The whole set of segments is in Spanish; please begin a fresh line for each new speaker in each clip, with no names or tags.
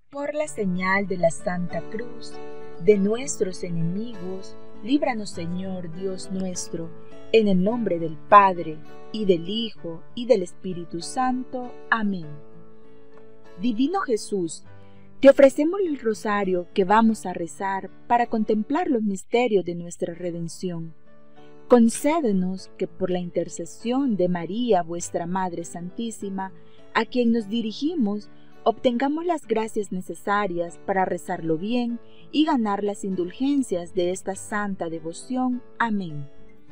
Por la señal de la Santa Cruz, de nuestros enemigos, líbranos, Señor Dios nuestro, en el nombre del Padre, y del Hijo, y del Espíritu Santo. Amén. Divino Jesús, te ofrecemos el rosario que vamos a rezar para contemplar los misterios de nuestra redención. Concédenos que por la intercesión de María, vuestra Madre Santísima, a quien nos dirigimos, obtengamos las gracias necesarias para rezarlo bien y ganar las indulgencias de esta santa devoción. Amén.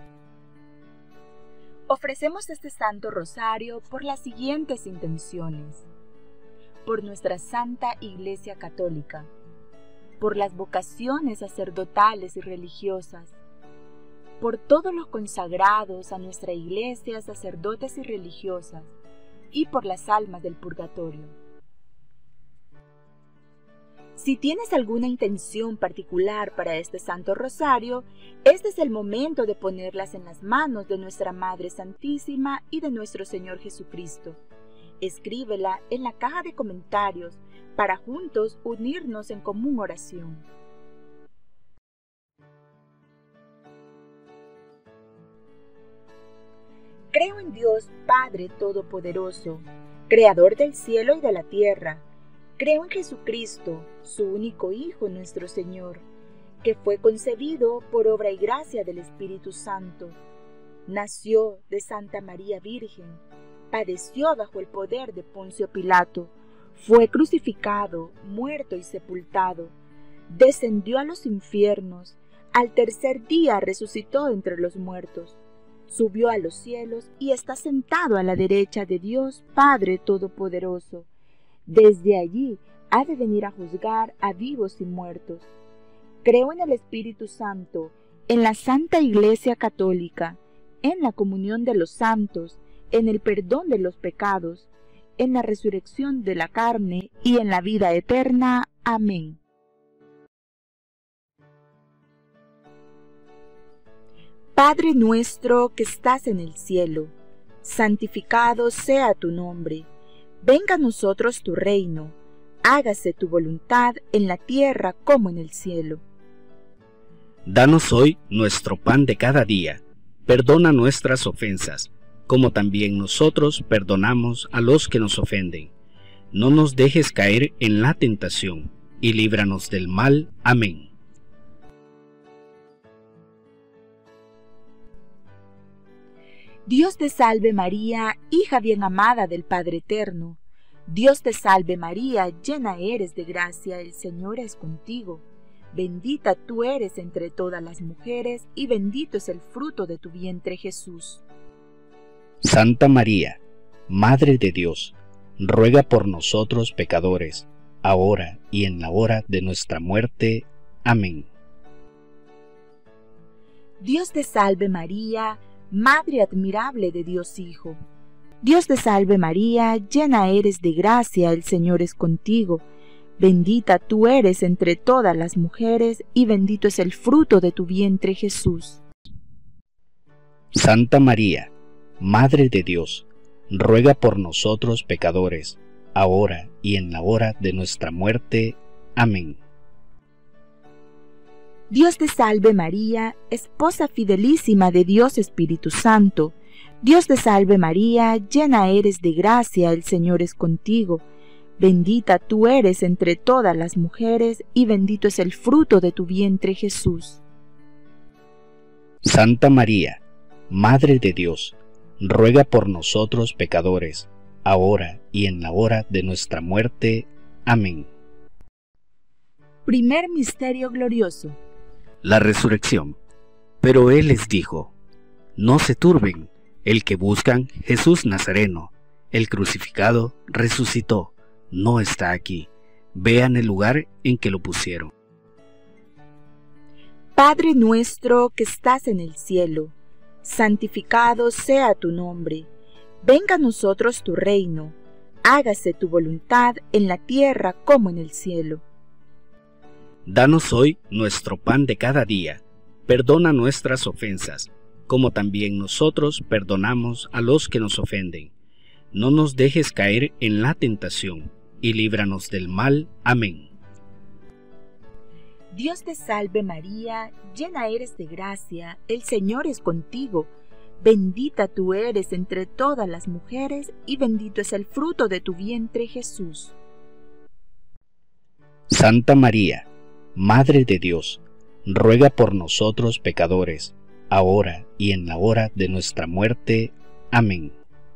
Ofrecemos este Santo Rosario por las siguientes intenciones: por nuestra Santa Iglesia Católica, por las vocaciones sacerdotales y religiosas, por todos los consagrados a nuestra Iglesia, sacerdotes y religiosas, y por las almas del purgatorio. Si tienes alguna intención particular para este Santo Rosario, este es el momento de ponerlas en las manos de nuestra Madre Santísima y de nuestro Señor Jesucristo. Escríbela en la caja de comentarios para juntos unirnos en común oración. Creo en Dios Padre Todopoderoso, Creador del cielo y de la tierra. Creo en Jesucristo, su único Hijo, nuestro Señor, que fue concebido por obra y gracia del Espíritu Santo. Nació de Santa María Virgen, padeció bajo el poder de Poncio Pilato, fue crucificado, muerto y sepultado, descendió a los infiernos, al tercer día resucitó entre los muertos, subió a los cielos y está sentado a la derecha de Dios Padre Todopoderoso. Desde allí ha de venir a juzgar a vivos y muertos. Creo en el Espíritu Santo, en la Santa Iglesia Católica, en la comunión de los santos, en el perdón de los pecados, en la resurrección de la carne y en la vida eterna. Amén. Padre nuestro que estás en el cielo, santificado sea tu nombre. Venga a nosotros tu reino, hágase tu voluntad en la tierra como en el cielo.
Danos hoy nuestro pan de cada día, perdona nuestras ofensas, como también nosotros perdonamos a los que nos ofenden. No nos dejes caer en la tentación, y líbranos del mal. Amén.
Dios te salve María, hija bien amada del Padre Eterno. Dios te salve María, llena eres de gracia, el Señor es contigo. Bendita tú eres entre todas las mujeres, y bendito es el fruto de tu vientre Jesús.
Santa María, Madre de Dios, ruega por nosotros pecadores, ahora y en la hora de nuestra muerte. Amén.
Dios te salve María, Madre admirable de Dios Hijo. Dios te salve María, llena eres de gracia, el Señor es contigo. Bendita tú eres entre todas las mujeres, y bendito es el fruto de tu vientre Jesús.
Santa María, Madre de Dios, ruega por nosotros pecadores, ahora y en la hora de nuestra muerte. Amén.
Dios te salve María, esposa fidelísima de Dios Espíritu Santo. Dios te salve María, llena eres de gracia, el Señor es contigo. Bendita tú eres entre todas las mujeres, y bendito es el fruto de tu vientre Jesús.
Santa María, Madre de Dios, ruega por nosotros pecadores, ahora y en la hora de nuestra muerte. Amén.
Primer misterio glorioso:
la resurrección. Pero él les dijo: no se turben, el que buscan, Jesús Nazareno, el crucificado, resucitó, no está aquí. Vean el lugar en que lo pusieron.
Padre nuestro que estás en el cielo, santificado sea tu nombre. Venga a nosotros tu reino. Hágase tu voluntad en la tierra como en el cielo.
Danos hoy nuestro pan de cada día. Perdona nuestras ofensas, como también nosotros perdonamos a los que nos ofenden. No nos dejes caer en la tentación, y líbranos del mal. Amén.
Dios te salve María, llena eres de gracia, el Señor es contigo. Bendita tú eres entre todas las mujeres, y bendito es el fruto de tu vientre, Jesús.
Santa María, Madre de Dios, ruega por nosotros pecadores, ahora y en la hora de nuestra muerte. Amén.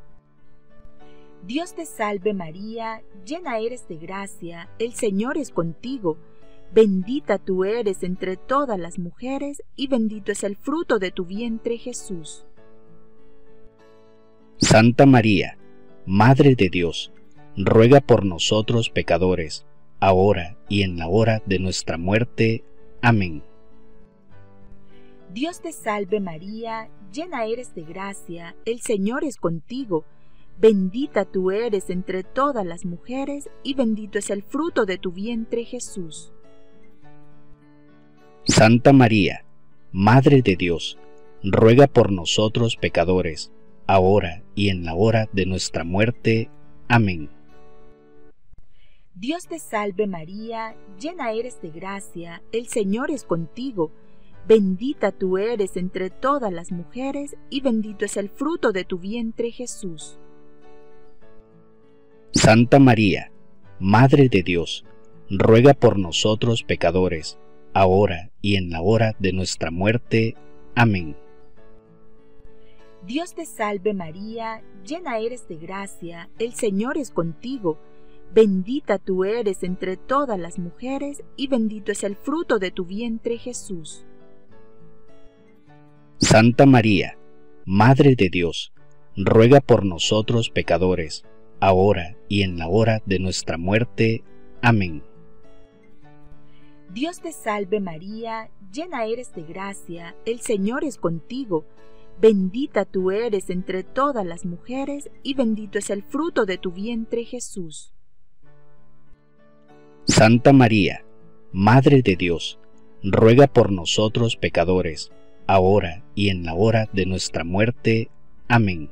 Dios te salve María, llena eres de gracia, el Señor es contigo. Bendita tú eres entre todas las mujeres, y bendito es el fruto de tu vientre, Jesús.
Santa María, Madre de Dios, ruega por nosotros pecadores, ahora y en la hora de nuestra muerte. Amén.
Dios te salve María, llena eres de gracia, el Señor es contigo. Bendita tú eres entre todas las mujeres, y bendito es el fruto de tu vientre, Jesús.
Santa María, Madre de Dios, ruega por nosotros pecadores, ahora y en la hora de nuestra muerte. Amén.
Dios te salve María, llena eres de gracia, el Señor es contigo. Bendita tú eres entre todas las mujeres, y bendito es el fruto de tu vientre, Jesús.
Santa María, Madre de Dios, ruega por nosotros pecadores, ahora y en la hora de nuestra muerte. Amén.
Dios te salve María, llena eres de gracia, el Señor es contigo. Bendita tú eres entre todas las mujeres, y bendito es el fruto de tu vientre, Jesús.
Santa María, Madre de Dios, ruega por nosotros pecadores, ahora y en la hora de nuestra muerte. Amén.
Dios te salve María, llena eres de gracia, el Señor es contigo. Bendita tú eres entre todas las mujeres, y bendito es el fruto de tu vientre, Jesús.
Santa María, Madre de Dios, ruega por nosotros pecadores, ahora y en la hora de nuestra muerte. Amén.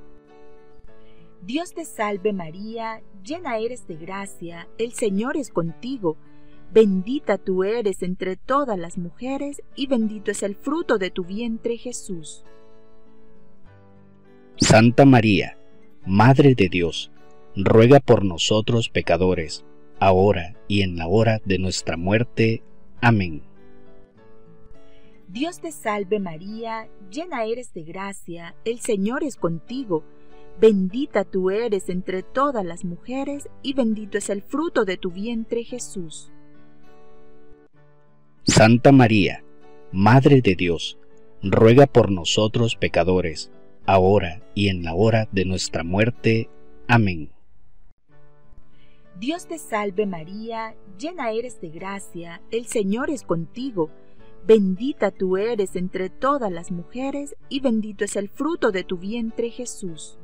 Dios te salve María, llena eres de gracia, el Señor es contigo. Bendita tú eres entre todas las mujeres, y bendito es el fruto de tu vientre, Jesús.
Santa María, Madre de Dios, ruega por nosotros pecadores, ahora y en la hora de nuestra muerte. Amén.
Dios te salve María, llena eres de gracia, el Señor es contigo. Bendita tú eres entre todas las mujeres, y bendito es el fruto de tu vientre, Jesús.
Santa María, Madre de Dios, ruega por nosotros pecadores, ahora y en la hora de nuestra muerte. Amén.
Dios te salve María, llena eres de gracia, el Señor es contigo. Bendita tú eres entre todas las mujeres, y bendito es el fruto de tu vientre, Jesús.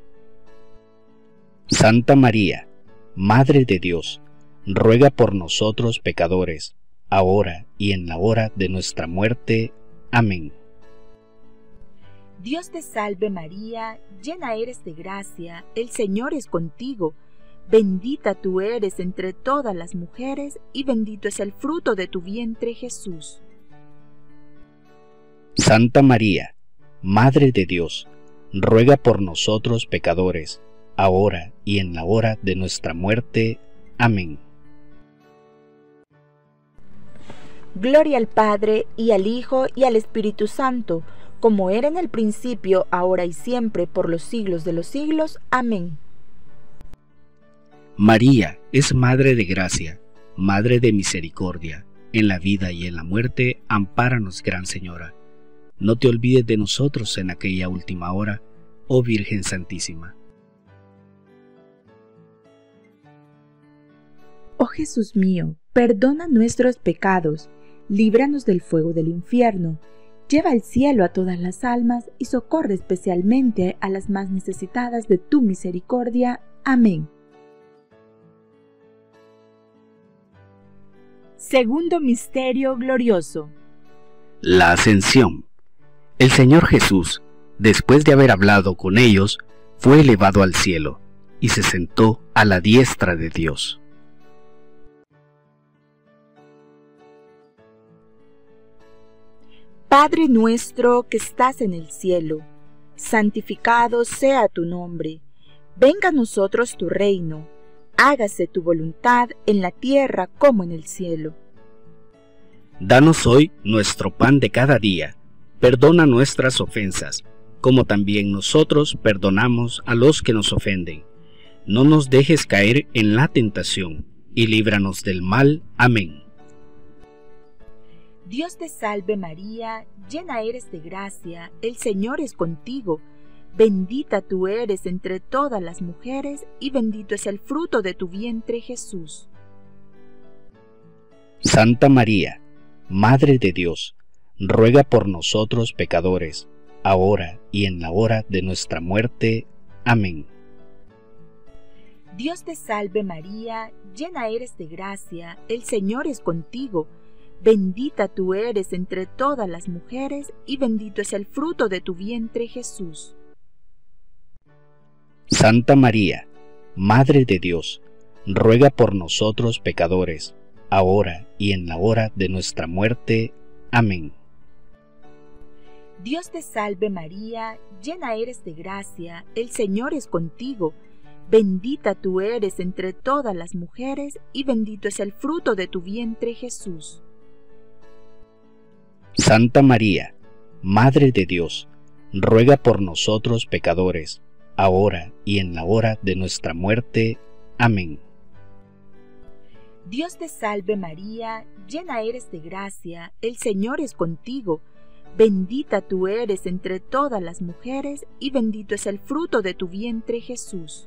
Santa María, Madre de Dios, ruega por nosotros pecadores, ahora y en la hora de nuestra muerte. Amén.
Dios te salve María, llena eres de gracia, el Señor es contigo. Bendita tú eres entre todas las mujeres, y bendito es el fruto de tu vientre, Jesús.
Santa María, Madre de Dios, ruega por nosotros pecadores, ahora y en la hora de nuestra muerte. Amén.
Gloria al Padre, y al Hijo, y al Espíritu Santo, como era en el principio, ahora y siempre, por los siglos de los siglos. Amén.
María es Madre de Gracia, Madre de Misericordia. En la vida y en la muerte, ampáranos, Gran Señora. No te olvides de nosotros en aquella última hora, oh Virgen Santísima.
Oh Jesús mío, perdona nuestros pecados, líbranos del fuego del infierno, lleva al cielo a todas las almas y socorre especialmente a las más necesitadas de tu misericordia. Amén. Segundo misterio glorioso.
La Ascensión. El Señor Jesús, después de haber hablado con ellos, fue elevado al cielo, y se sentó a la diestra de Dios.
Padre nuestro que estás en el cielo, santificado sea tu nombre. Venga a nosotros tu reino. Hágase tu voluntad en la tierra como en el cielo.
Danos hoy nuestro pan de cada día. Perdona nuestras ofensas, como también nosotros perdonamos a los que nos ofenden. No nos dejes caer en la tentación, y líbranos del mal. Amén.
Dios te salve María, llena eres de gracia, el Señor es contigo. Bendita tú eres entre todas las mujeres, y bendito es el fruto de tu vientre, Jesús.
Santa María, Madre de Dios, ruega por nosotros pecadores, ahora y en la hora de nuestra muerte. Amén.
Dios te salve María, llena eres de gracia, el Señor es contigo. Bendita tú eres entre todas las mujeres, y bendito es el fruto de tu vientre, Jesús.
Santa María, Madre de Dios, ruega por nosotros pecadores, ahora y en la hora de nuestra muerte. Amén.
Dios te salve María, llena eres de gracia, el Señor es contigo. Bendita tú eres entre todas las mujeres, y bendito es el fruto de tu vientre, Jesús.
Santa María, Madre de Dios, ruega por nosotros pecadores, ahora y en la hora de nuestra muerte. Amén.
Dios te salve María, llena eres de gracia, el Señor es contigo. Bendita tú eres entre todas las mujeres, y bendito es el fruto de tu vientre, Jesús.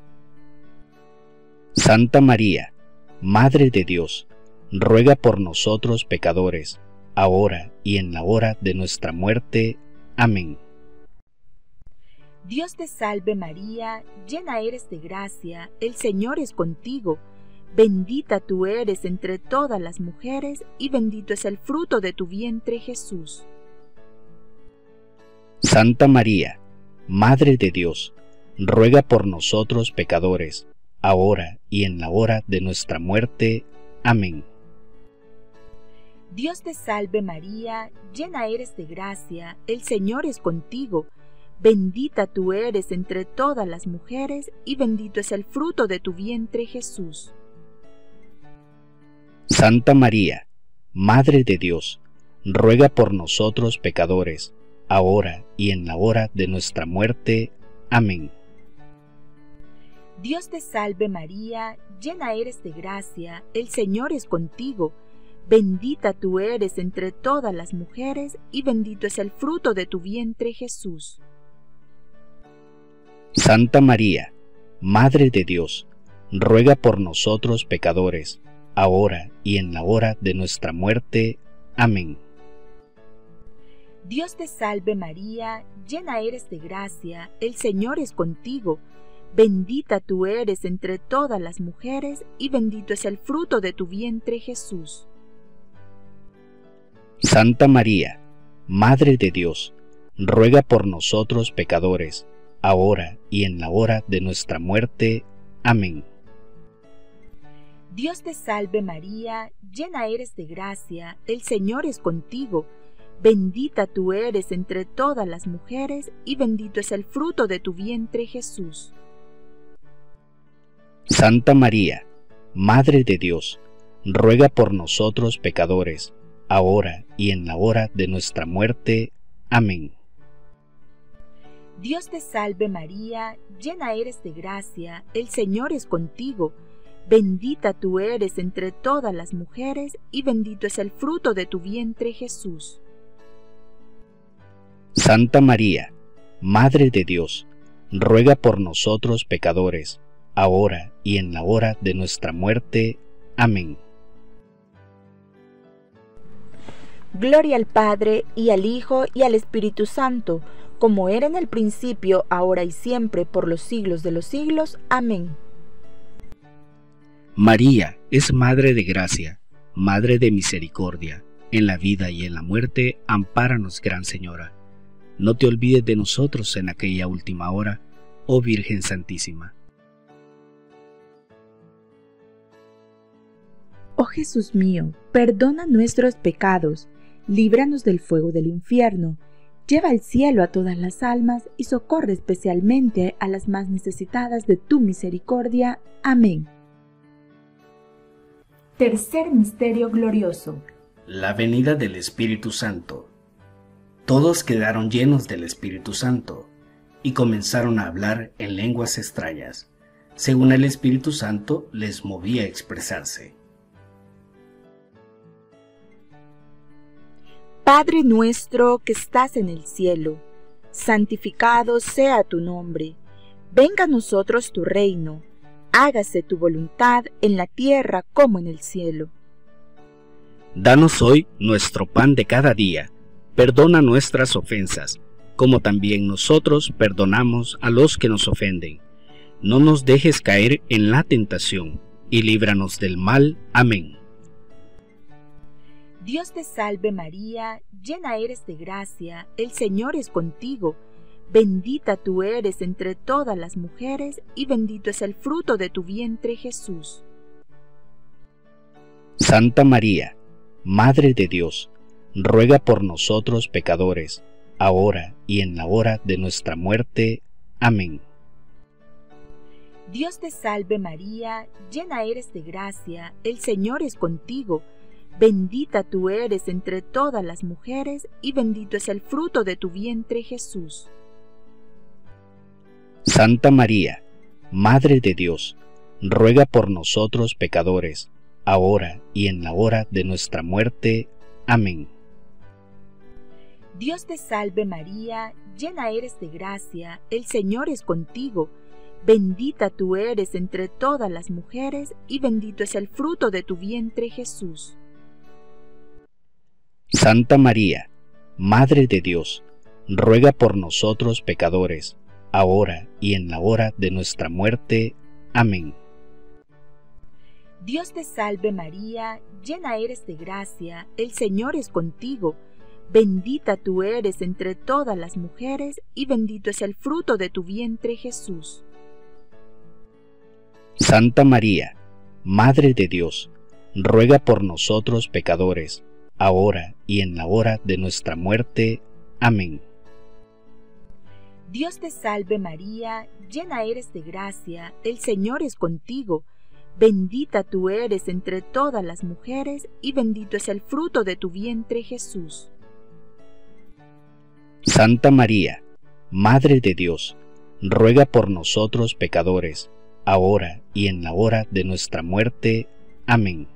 Santa María, Madre de Dios, ruega por nosotros pecadores, ahora y en la hora de nuestra muerte. Amén.
Dios te salve María, llena eres de gracia, el Señor es contigo. Bendita tú eres entre todas las mujeres, y bendito es el fruto de tu vientre, Jesús.
Santa María, Madre de Dios, ruega por nosotros pecadores, ahora y en la hora de nuestra muerte. Amén.
Dios te salve María, llena eres de gracia, el Señor es contigo. Bendita tú eres entre todas las mujeres, y bendito es el fruto de tu vientre, Jesús.
Santa María, Madre de Dios, ruega por nosotros pecadores, ahora y en la hora de nuestra muerte. Amén.
Dios te salve María, llena eres de gracia, el Señor es contigo. Bendita tú eres entre todas las mujeres, y bendito es el fruto de tu vientre, Jesús.
Santa María, Madre de Dios, ruega por nosotros pecadores, ahora y en la hora de nuestra muerte. Amén.
Dios te salve María, llena eres de gracia, el Señor es contigo. Bendita tú eres entre todas las mujeres, y bendito es el fruto de tu vientre, Jesús.
Santa María, Madre de Dios, ruega por nosotros pecadores, ahora y en la hora de nuestra muerte. Amén.
Dios te salve María, llena eres de gracia, el Señor es contigo. Bendita tú eres entre todas las mujeres, y bendito es el fruto de tu vientre, Jesús.
Santa María, Madre de Dios, ruega por nosotros pecadores, ahora y en la hora de nuestra muerte. Amén.
Dios te salve María, llena eres de gracia, el Señor es contigo. Bendita tú eres entre todas las mujeres, y bendito es el fruto de tu vientre, Jesús.
Santa María, Madre de Dios, ruega por nosotros pecadores, ahora y en la hora de nuestra muerte. Amén.
Gloria al Padre, y al Hijo, y al Espíritu Santo, como era en el principio, ahora y siempre, por los siglos de los siglos. Amén.
María es Madre de Gracia, Madre de Misericordia. En la vida y en la muerte, ampáranos, Gran Señora. No te olvides de nosotros en aquella última hora, oh Virgen Santísima.
Jesús mío, perdona nuestros pecados, líbranos del fuego del infierno, lleva al cielo a todas las almas y socorre especialmente a las más necesitadas de tu misericordia. Amén. Tercer misterio glorioso:
la venida del Espíritu Santo. Todos quedaron llenos del Espíritu Santo y comenzaron a hablar en lenguas extrañas, según el Espíritu Santo les movía a expresarse.
Padre nuestro que estás en el cielo, santificado sea tu nombre. Venga a nosotros tu reino. Hágase tu voluntad en la tierra como en el cielo.
Danos hoy nuestro pan de cada día. Perdona nuestras ofensas, como también nosotros perdonamos a los que nos ofenden. No nos dejes caer en la tentación, y líbranos del mal. Amén.
Dios te salve María, llena eres de gracia, el Señor es contigo. Bendita tú eres entre todas las mujeres, y bendito es el fruto de tu vientre, Jesús.
Santa María, Madre de Dios, ruega por nosotros pecadores, ahora y en la hora de nuestra muerte. Amén.
Dios te salve María, llena eres de gracia, el Señor es contigo. Bendita tú eres entre todas las mujeres, y bendito es el fruto de tu vientre, Jesús.
Santa María, Madre de Dios, ruega por nosotros pecadores, ahora y en la hora de nuestra muerte. Amén.
Dios te salve María, llena eres de gracia, el Señor es contigo. Bendita tú eres entre todas las mujeres, y bendito es el fruto de tu vientre, Jesús.
Santa María, Madre de Dios, ruega por nosotros pecadores, ahora y en la hora de nuestra muerte. Amén.
Dios te salve María, llena eres de gracia, el Señor es contigo. Bendita tú eres entre todas las mujeres, y bendito es el fruto de tu vientre, Jesús.
Santa María, Madre de Dios, ruega por nosotros pecadores, ahora y en la hora de nuestra muerte. Amén.
Dios te salve María, llena eres de gracia, el Señor es contigo. Bendita tú eres entre todas las mujeres, y bendito es el fruto de tu vientre, Jesús.
Santa María, Madre de Dios, ruega por nosotros pecadores, ahora y en la hora de nuestra muerte. Amén.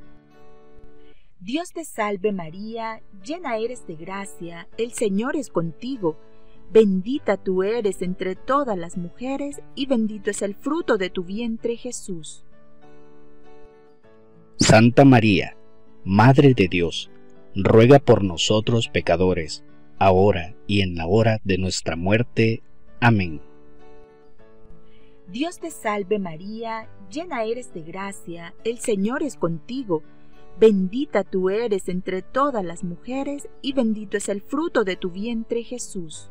Dios te salve María, llena eres de gracia, el Señor es contigo. Bendita tú eres entre todas las mujeres, y bendito es el fruto de tu vientre, Jesús.
Santa María, Madre de Dios, ruega por nosotros pecadores, ahora y en la hora de nuestra muerte. Amén.
Dios te salve María, llena eres de gracia, el Señor es contigo. Bendita tú eres entre todas las mujeres, y bendito es el fruto de tu vientre, Jesús.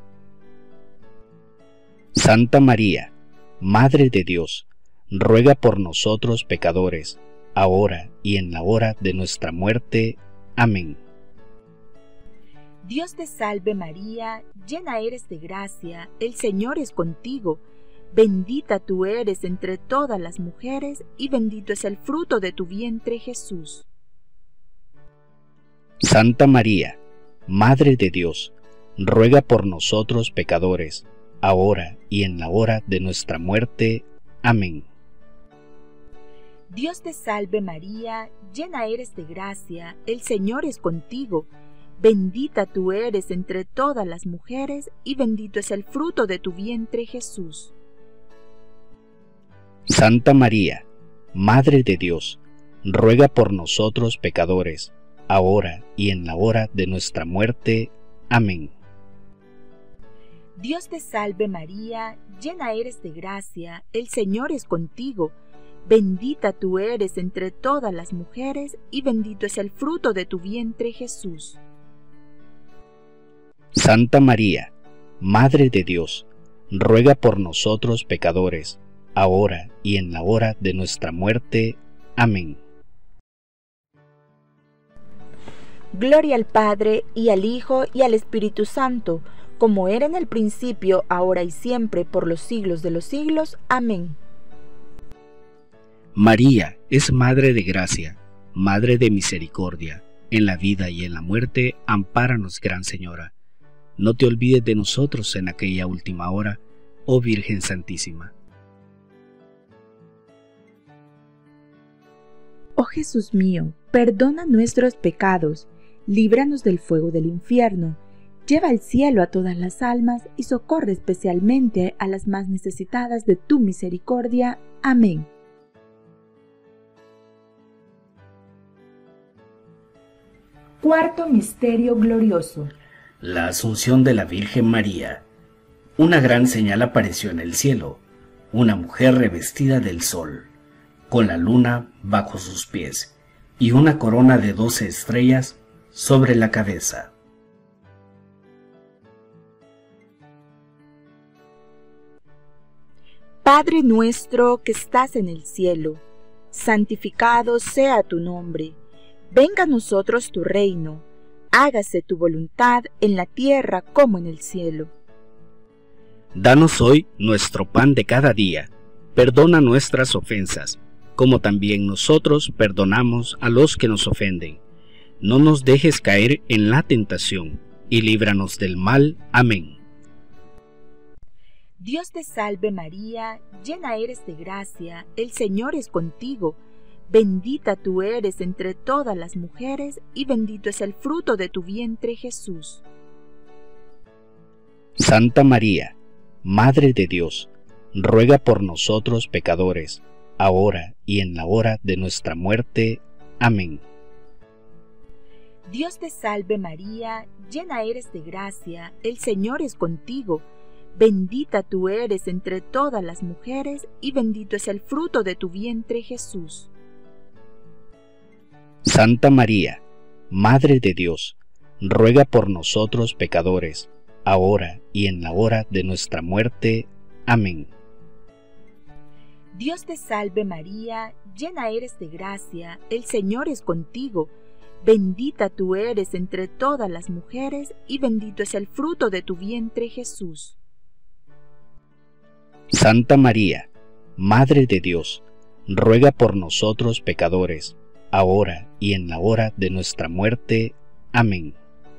Santa María, Madre de Dios, ruega por nosotros pecadores, ahora y en la hora de nuestra muerte. Amén.
Dios te salve María, llena eres de gracia, el Señor es contigo. Bendita tú eres entre todas las mujeres, y bendito es el fruto de tu vientre, Jesús.
Santa María, Madre de Dios, ruega por nosotros pecadores, ahora y en la hora de nuestra muerte. Amén.
Dios te salve María, llena eres de gracia, el Señor es contigo. Bendita tú eres entre todas las mujeres, y bendito es el fruto de tu vientre, Jesús.
Santa María, Madre de Dios, ruega por nosotros pecadores, ahora y en la hora de nuestra muerte. Amén.
Dios te salve María, llena eres de gracia, el Señor es contigo. Bendita tú eres entre todas las mujeres, y bendito es el fruto de tu vientre, Jesús.
Santa María, Madre de Dios, ruega por nosotros pecadores, ahora y en la hora de nuestra muerte. Amén.
Gloria al Padre, y al Hijo, y al Espíritu Santo, como era en el principio, ahora y siempre, por los siglos de los siglos. Amén.
María es Madre de Gracia, Madre de Misericordia. En la vida y en la muerte, ampáranos, Gran Señora. No te olvides de nosotros en aquella última hora, oh Virgen Santísima.
Oh Jesús mío, perdona nuestros pecados, líbranos del fuego del infierno, lleva al cielo a todas las almas y socorre especialmente a las más necesitadas de tu misericordia. Amén. Cuarto misterio glorioso:
La Asunción de la Virgen María. Una gran señal apareció en el cielo, una mujer revestida del sol, con la luna bajo sus pies, y una corona de 12 estrellas sobre la cabeza.
Padre nuestro que estás en el cielo, santificado sea tu nombre. Venga a nosotros tu reino, hágase tu voluntad en la tierra como en el cielo.
Danos hoy nuestro pan de cada día. Perdona nuestras ofensas, como también nosotros perdonamos a los que nos ofenden. No nos dejes caer en la tentación, y líbranos del mal. Amén.
Dios te salve María, llena eres de gracia, el Señor es contigo. Bendita tú eres entre todas las mujeres, y bendito es el fruto de tu vientre, Jesús.
Santa María, Madre de Dios, ruega por nosotros pecadores, ahora y en la hora de nuestra muerte. Amén.
Dios te salve María, llena eres de gracia, el Señor es contigo. Bendita tú eres entre todas las mujeres, y bendito es el fruto de tu vientre, Jesús.
Santa María, Madre de Dios, ruega por nosotros pecadores, ahora y en la hora de nuestra muerte. Amén.
Dios te salve María, llena eres de gracia, el Señor es contigo. Bendita tú eres entre todas las mujeres, y bendito es el fruto de tu vientre, Jesús.
Santa María, Madre de Dios, ruega por nosotros pecadores, ahora y en la hora de nuestra muerte. Amén.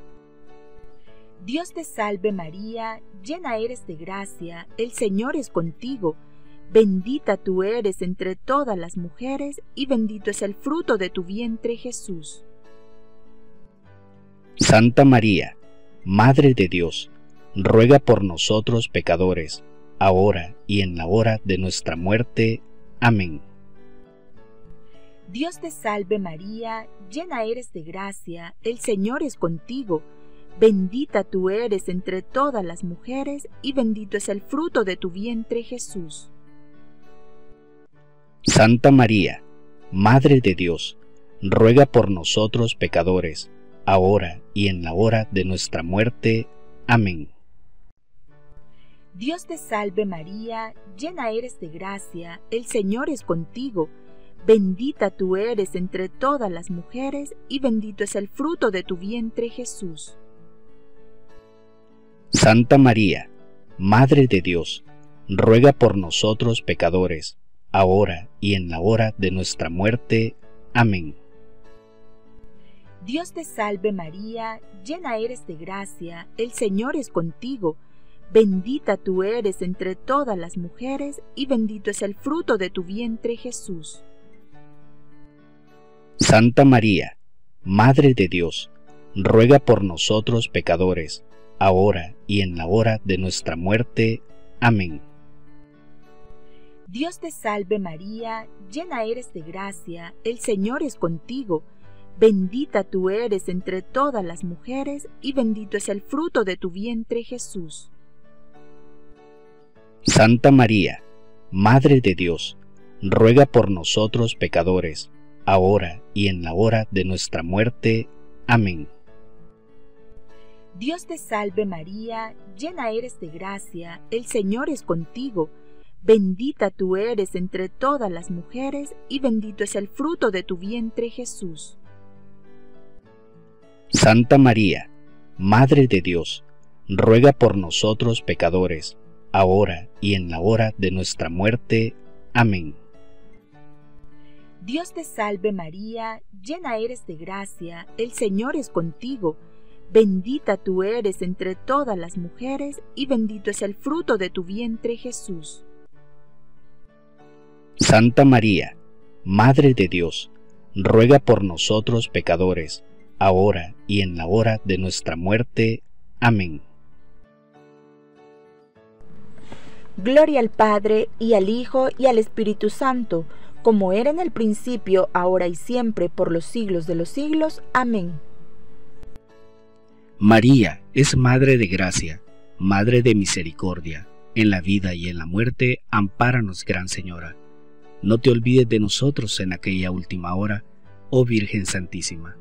Dios te salve María, llena eres de gracia, el Señor es contigo. Bendita tú eres entre todas las mujeres, y bendito es el fruto de tu vientre, Jesús.
Santa María, Madre de Dios, ruega por nosotros pecadores, ahora y en la hora de nuestra muerte. Amén.
Dios te salve María, llena eres de gracia, el Señor es contigo. Bendita tú eres entre todas las mujeres, y bendito es el fruto de tu vientre, Jesús.
Santa María, Madre de Dios, ruega por nosotros pecadores, ahora y en la hora de nuestra muerte. Amén.
Dios te salve María, llena eres de gracia, el Señor es contigo. Bendita tú eres entre todas las mujeres, y bendito es el fruto de tu vientre, Jesús.
Santa María, Madre de Dios, ruega por nosotros pecadores, ahora y en la hora de nuestra muerte. Amén.
Dios te salve María, llena eres de gracia, el Señor es contigo. Bendita tú eres entre todas las mujeres, y bendito es el fruto de tu vientre, Jesús.
Santa María, Madre de Dios, ruega por nosotros pecadores, ahora y en la hora de nuestra muerte. Amén.
Dios te salve María, llena eres de gracia, el Señor es contigo. Bendita tú eres entre todas las mujeres, y bendito es el fruto de tu vientre, Jesús.
Santa María, Madre de Dios, ruega por nosotros pecadores, ahora y en la hora de nuestra muerte. Amén.
Dios te salve María, llena eres de gracia, el Señor es contigo. Bendita tú eres entre todas las mujeres, y bendito es el fruto de tu vientre, Jesús.
Santa María, Madre de Dios, ruega por nosotros pecadores, ahora y en la hora de nuestra muerte. Amén.
Dios te salve María, llena eres de gracia, el Señor es contigo. Bendita tú eres entre todas las mujeres, y bendito es el fruto de tu vientre, Jesús.
Santa María, Madre de Dios, ruega por nosotros pecadores, ahora y en la hora de nuestra muerte. Amén.
Gloria al Padre, y al Hijo, y al Espíritu Santo, como era en el principio, ahora y siempre, por los siglos de los siglos. Amén.
María es Madre de Gracia, Madre de Misericordia. En la vida y en la muerte, ampáranos, Gran Señora. No te olvides de nosotros en aquella última hora, oh Virgen Santísima.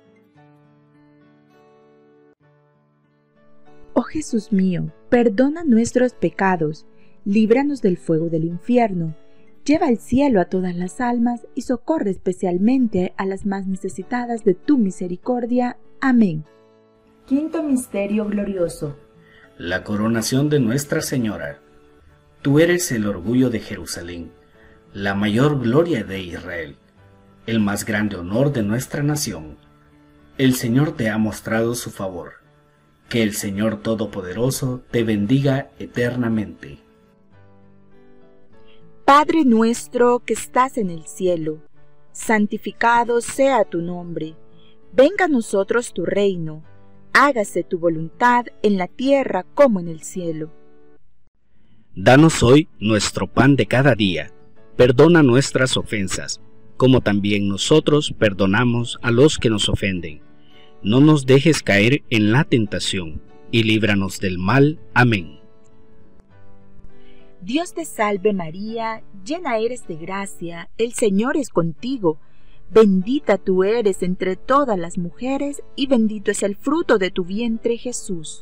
Oh Jesús mío, perdona nuestros pecados, líbranos del fuego del infierno, lleva al cielo a todas las almas y socorre especialmente a las más necesitadas de tu misericordia. Amén. Quinto misterio glorioso.
La coronación de Nuestra Señora. Tú eres el orgullo de Jerusalén, la mayor gloria de Israel, el más grande honor de nuestra nación. El Señor te ha mostrado su favor. Que el Señor Todopoderoso te bendiga eternamente.
Padre nuestro que estás en el cielo, santificado sea tu nombre. Venga a nosotros tu reino. Hágase tu voluntad en la tierra como en el cielo.
Danos hoy nuestro pan de cada día. Perdona nuestras ofensas, como también nosotros perdonamos a los que nos ofenden. No nos dejes caer en la tentación, y líbranos del mal. Amén.
Dios te salve María, llena eres de gracia, el Señor es contigo. Bendita tú eres entre todas las mujeres, y bendito es el fruto de tu vientre, Jesús.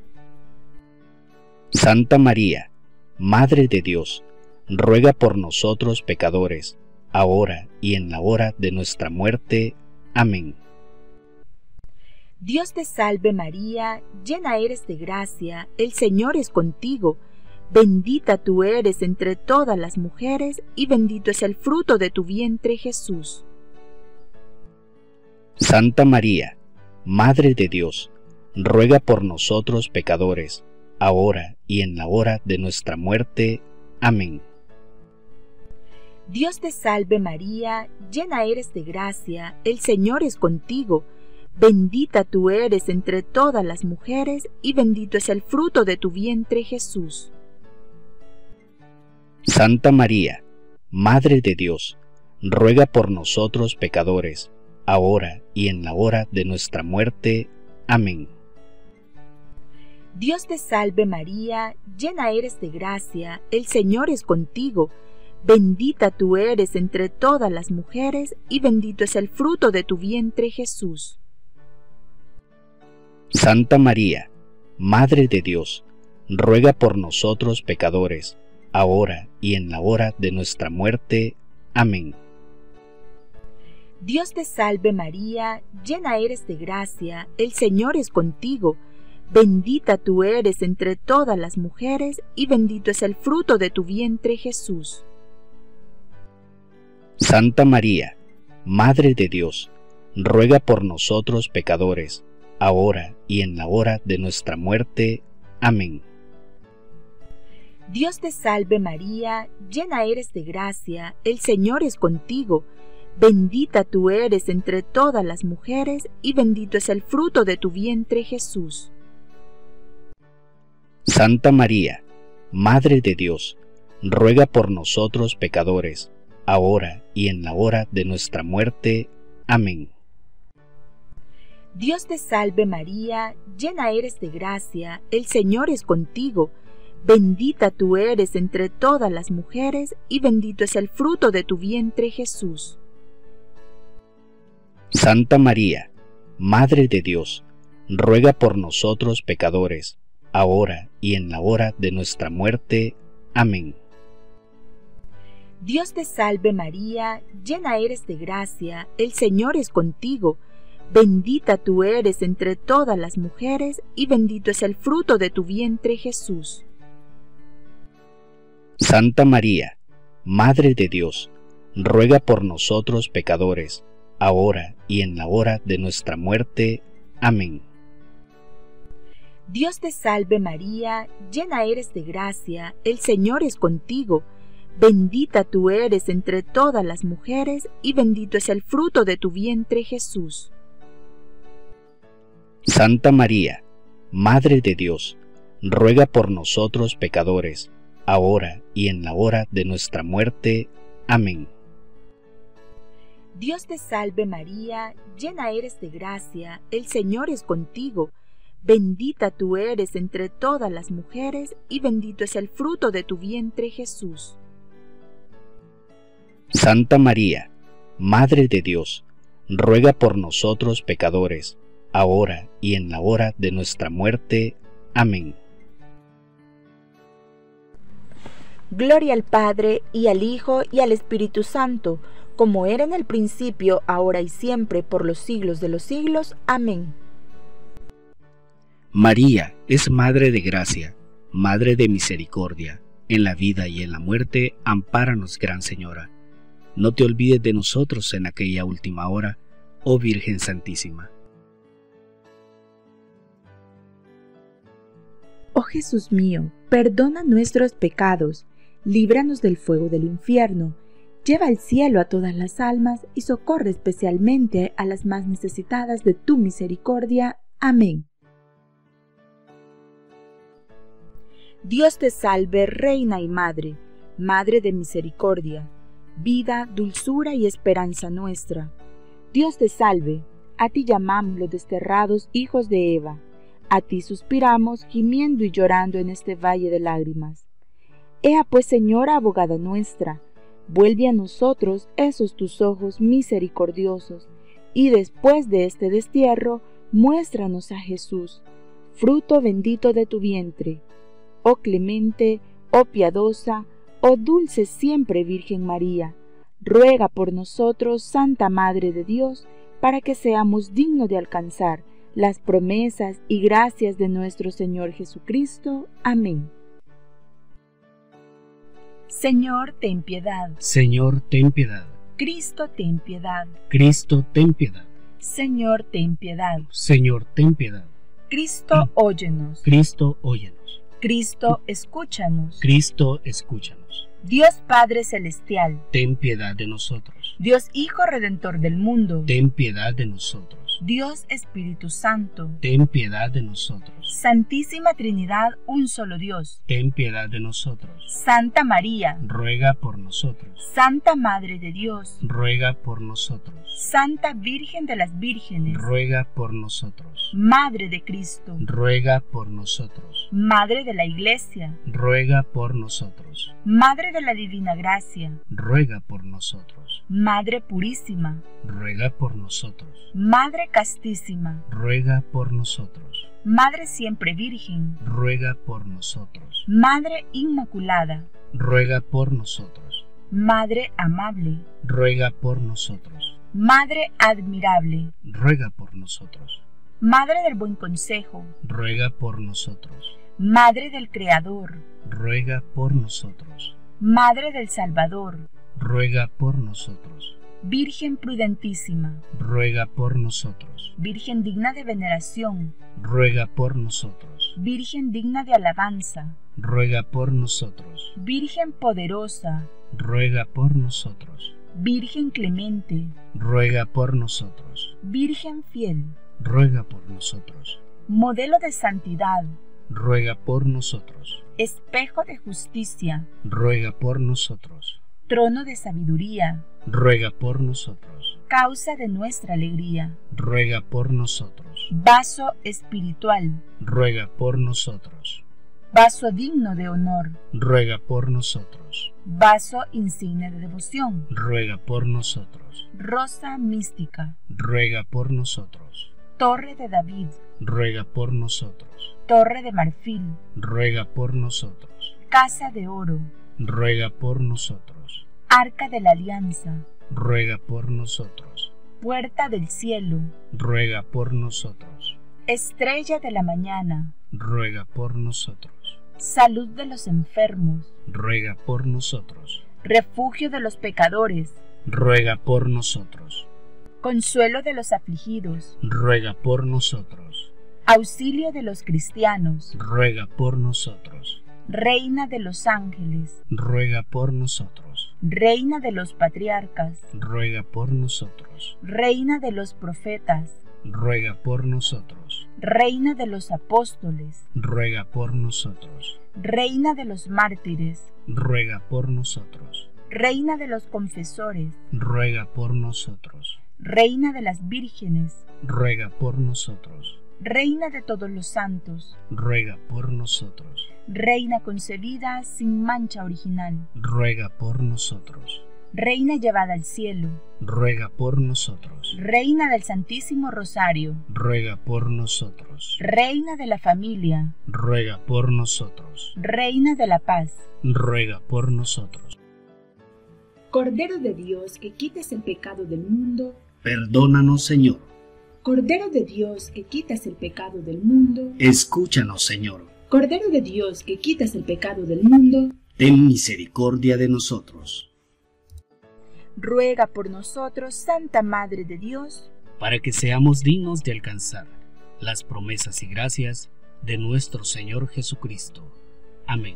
Santa María, Madre de Dios, ruega por nosotros pecadores, ahora y en la hora de nuestra muerte. Amén.
Dios te salve María, llena eres de gracia, el Señor es contigo. Bendita tú eres entre todas las mujeres, y bendito es el fruto de tu vientre, Jesús.
Santa María, Madre de Dios, ruega por nosotros pecadores, ahora y en la hora de nuestra muerte. Amén.
Dios te salve María, llena eres de gracia, el Señor es contigo. Bendita tú eres entre todas las mujeres, y bendito es el fruto de tu vientre, Jesús.
Santa María, Madre de Dios, ruega por nosotros pecadores, ahora y en la hora de nuestra muerte. Amén.
Dios te salve María, llena eres de gracia, el Señor es contigo. Bendita tú eres entre todas las mujeres, y bendito es el fruto de tu vientre, Jesús.
Santa María, Madre de Dios, ruega por nosotros pecadores, ahora y en la hora de nuestra muerte. Amén.
Dios te salve María, llena eres de gracia, el Señor es contigo. Bendita tú eres entre todas las mujeres, y bendito es el fruto de tu vientre, Jesús.
Santa María, Madre de Dios, ruega por nosotros pecadores, ahora y en la hora de nuestra muerte. Amén.
Dios te salve María, llena eres de gracia, el Señor es contigo. Bendita tú eres entre todas las mujeres, y bendito es el fruto de tu vientre, Jesús.
Santa María, Madre de Dios, ruega por nosotros pecadores, ahora y en la hora de nuestra muerte. Amén.
Dios te salve María, llena eres de gracia, el Señor es contigo. Bendita tú eres entre todas las mujeres, y bendito es el fruto de tu vientre, Jesús.
Santa María, Madre de Dios, ruega por nosotros pecadores, ahora y en la hora de nuestra muerte. Amén.
Dios te salve María, llena eres de gracia, el Señor es contigo. Bendita tú eres entre todas las mujeres, y bendito es el fruto de tu vientre, Jesús.
Santa María, Madre de Dios, ruega por nosotros pecadores, ahora y en la hora de nuestra muerte. Amén.
Dios te salve María, llena eres de gracia, el Señor es contigo. Bendita tú eres entre todas las mujeres, y bendito es el fruto de tu vientre, Jesús.
Santa María, Madre de Dios, ruega por nosotros pecadores, ahora y en la hora de nuestra muerte. Amén.
Dios te salve María, llena eres de gracia, el Señor es contigo. Bendita tú eres entre todas las mujeres, y bendito es el fruto de tu vientre, Jesús.
Santa María, Madre de Dios, ruega por nosotros pecadores, ahora y en la hora de nuestra muerte. Amén.
Gloria al Padre, y al Hijo, y al Espíritu Santo, como era en el principio, ahora y siempre, por los siglos de los siglos. Amén.
María es Madre de gracia, Madre de misericordia. En la vida y en la muerte, ampáranos, Gran Señora. No te olvides de nosotros en aquella última hora, oh Virgen Santísima.
Oh Jesús mío, perdona nuestros pecados, líbranos del fuego del infierno, lleva al cielo a todas las almas y socorre especialmente a las más necesitadas de tu misericordia. Amén. Dios te salve, Reina y Madre, Madre de misericordia, vida, dulzura y esperanza nuestra. Dios te salve, a ti llamamos los desterrados hijos de Eva. A ti suspiramos, gimiendo y llorando en este valle de lágrimas. Ea pues, Señora abogada nuestra, vuelve a nosotros esos tus ojos misericordiosos, y después de este destierro, muéstranos a Jesús, fruto bendito de tu vientre. Oh clemente, oh piadosa, oh dulce siempre Virgen María, ruega por nosotros, Santa Madre de Dios, para que seamos dignos de alcanzar las promesas y gracias de nuestro Señor Jesucristo. Amén. Señor, ten piedad.
Señor, ten piedad.
Cristo, ten piedad.
Cristo, ten piedad.
Señor, ten piedad.
Señor, ten piedad.
Cristo, óyenos.
Cristo, óyenos.
Cristo, escúchanos.
Cristo, escúchanos.
Dios Padre Celestial,
ten piedad de nosotros.
Dios Hijo Redentor del mundo,
ten piedad de nosotros.
Dios Espíritu Santo,
ten piedad de nosotros.
Santísima Trinidad, un solo Dios,
ten piedad de nosotros.
Santa María,
ruega por nosotros.
Santa Madre de Dios,
ruega por nosotros.
Santa Virgen de las Vírgenes,
ruega por nosotros.
Madre de Cristo,
ruega por nosotros.
Madre de la Iglesia,
ruega por nosotros.
Madre de la Divina Gracia,
ruega por nosotros.
Madre Purísima,
ruega por nosotros.
Madre Castísima,
ruega por nosotros.
Madre Siempre Virgen,
ruega por nosotros.
Madre Inmaculada,
ruega por nosotros.
Madre Amable,
ruega por nosotros.
Madre Admirable,
ruega por nosotros.
Madre del Buen Consejo,
ruega por nosotros.
Madre del Creador,
ruega por nosotros.
Madre del Salvador,
ruega por nosotros.
Virgen prudentísima,
ruega por nosotros.
Virgen digna de veneración,
ruega por nosotros.
Virgen digna de alabanza,
ruega por nosotros.
Virgen poderosa,
ruega por nosotros.
Virgen clemente,
ruega por nosotros.
Virgen fiel,
ruega por nosotros.
Modelo de santidad,
ruega por nosotros.
Espejo de justicia,
ruega por nosotros.
Trono de sabiduría,
ruega por nosotros.
Causa de nuestra alegría,
ruega por nosotros.
Vaso espiritual,
ruega por nosotros.
Vaso digno de honor,
ruega por nosotros.
Vaso insigne de devoción,
ruega por nosotros.
Rosa mística,
ruega por nosotros.
Torre de David,
ruega por nosotros.
Torre de marfil,
ruega por nosotros.
Casa de oro,
ruega por nosotros.
Arca de la Alianza,
ruega por nosotros.
Puerta del cielo,
ruega por nosotros.
estrella de la mañana,
Ruega por nosotros.
salud de los enfermos,
Ruega por nosotros.
refugio de los pecadores,
Ruega por nosotros.
consuelo de los afligidos,
Ruega por nosotros.
auxilio de los cristianos,
Ruega por nosotros.
reina de los ángeles,
Ruega por nosotros.
reina de los patriarcas,
Ruega por nosotros.
reina de los profetas,
Ruega por nosotros.
reina de los apóstoles,
Ruega por nosotros.
reina de los mártires,
Ruega por nosotros.
reina de los confesores,
Ruega por nosotros.
reina de las vírgenes,
Ruega por nosotros.
reina de todos los santos,
Ruega por nosotros.
reina concebida sin mancha original,
Ruega por nosotros.
reina llevada al cielo,
Ruega por nosotros.
reina del Santísimo Rosario,
Ruega por nosotros.
reina de la familia,
Ruega por nosotros.
reina de la paz.
Ruega por nosotros.
Cordero de Dios que quitas el pecado del mundo,
Perdónanos, Señor.
Cordero de Dios que quitas el pecado del mundo,
Escúchanos, Señor.
Cordero de Dios que quitas el pecado del mundo,
Ten misericordia de nosotros,
ruega por nosotros, Santa Madre de Dios,
para que seamos dignos de alcanzar las promesas y gracias de nuestro Señor Jesucristo. Amén.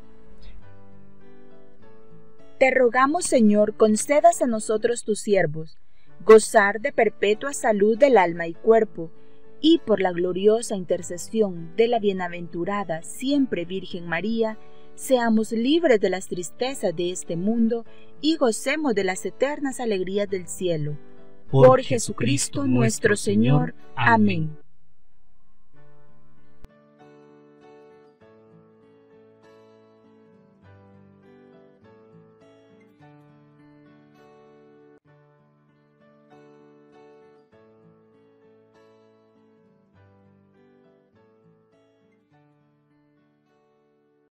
Te rogamos, Señor, concedas a nosotros tus siervos, gozar de perpetua salud del alma y cuerpo, y por la gloriosa intercesión de la bienaventurada siempre Virgen María, seamos libres de las tristezas de este mundo y gocemos de las eternas alegrías del cielo. Por Jesucristo nuestro Señor. Amén.